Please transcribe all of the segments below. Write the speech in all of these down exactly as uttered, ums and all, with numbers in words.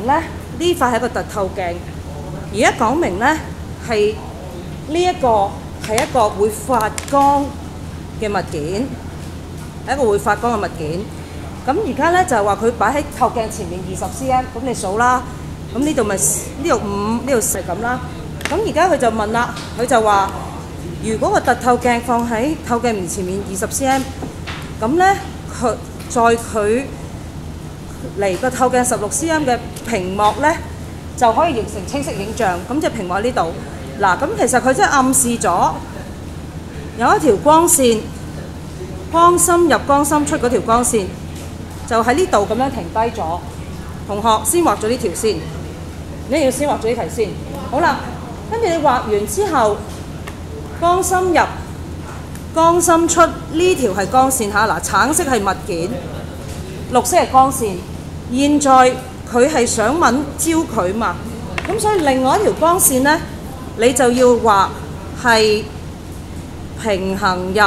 咧呢塊係一個凸透鏡，而家講明咧係呢一個係一個會發光嘅物件，係一個會發光嘅物件。咁而家咧就係話佢擺喺透鏡前面二十 cm， 咁你數啦。咁呢度咪呢度五，呢度係咁啦。咁而家佢就問啦，佢就話：如果個凸透鏡放喺透鏡面前面二十 cm， 咁咧佢在佢離個透鏡十六 cm 嘅屏幕咧，就可以形成清晰影像。咁即係屏幕喺呢度。嗱，咁其實佢真係暗示咗有一條光線，光深入光深出嗰條光線，就喺呢度咁樣停低咗。同學先畫咗呢條線，你要先畫咗呢題先。好啦，跟住你畫完之後，光深入、光深出呢條係光線嚇。嗱，橙色係物件，綠色係光線。現在佢係想揾焦距嘛，咁所以另外一條光線呢，你就要畫係平行入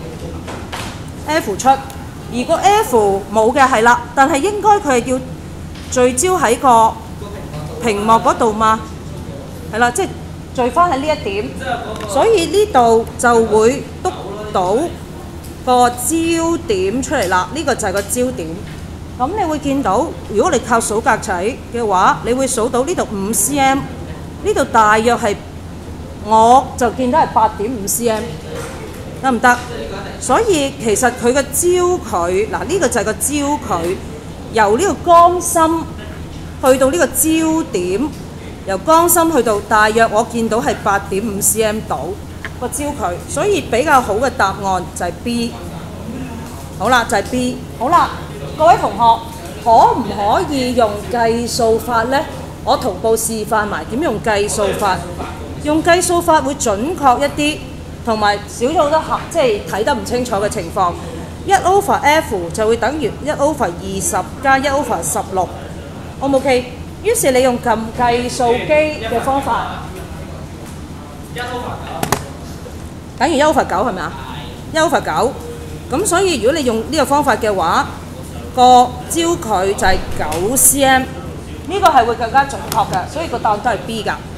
F 出，而個 F 冇嘅係啦，但係應該佢係要聚焦喺個屏幕嗰度嘛，係啦，即係聚翻喺呢一點，所以呢度就會篤到個焦點出嚟啦。呢個就係個焦點。咁你會見到，如果你靠數格仔嘅話，你會數到呢度五 cm， 呢度大約係我就見到係八點五 cm， 得唔得？所以其實佢嘅焦距，嗱呢個就係個焦距。由呢個光深去到呢個焦點，由光深去到大約我見到係八點五 cm 度個焦距，所以比較好嘅答案就係 B。好啦，就係 B。好啦，各位同學，可唔可以用計數法呢？我同步示範埋點用計數法。用計數法會準確一啲，同埋少咗好多合，即係睇得唔清楚嘅情況。一 over F 就會等於一 over 二十加一 over 十六 ，O 唔 OK？ 於是你用撳計數機嘅方法，一 over 九等於一 over 九係咪啊？一 over 九，咁所以如果你用呢個方法嘅話，個焦距就係九 cm， 呢個係會更加準確嘅，所以個答案都係 B 㗎。